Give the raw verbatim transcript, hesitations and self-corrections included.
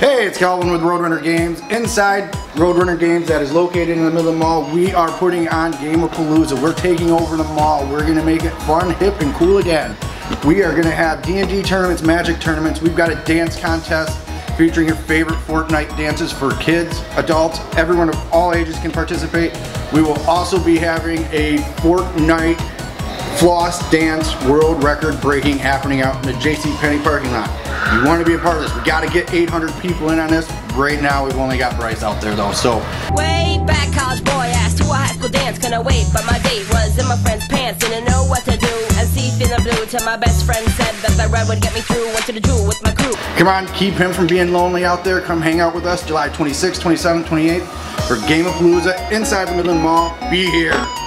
Hey, it's Calvin with Roadrunner Games. Inside Roadrunner Games that is located in the Midland Mall, we are putting on Game-A-Palooza. We're taking over the mall. We're going to make it fun, hip, and cool again. We are going to have D and D tournaments, magic tournaments. We've got a dance contest featuring your favorite Fortnite dances for kids, adults, everyone of all ages can participate. We will also be having a Fortnite floss dance world record breaking happening out in the J C Penney parking lot. You want to be a part of this. We got to get eight hundred people in on this. Right now we've only got Bryce out there though, so. Way back, college boy asked to a high school dance. Couldn't wait, but my date was in my friend's pants. Didn't know what to do, and see feeling blue till my best friend said that that ride would get me through. Went to the Jewel with my crew. Come on, keep him from being lonely out there. Come hang out with us July twenty-sixth, twenty-seventh, twenty-eighth for Game-A-Palooza inside the Midland Mall. Be here.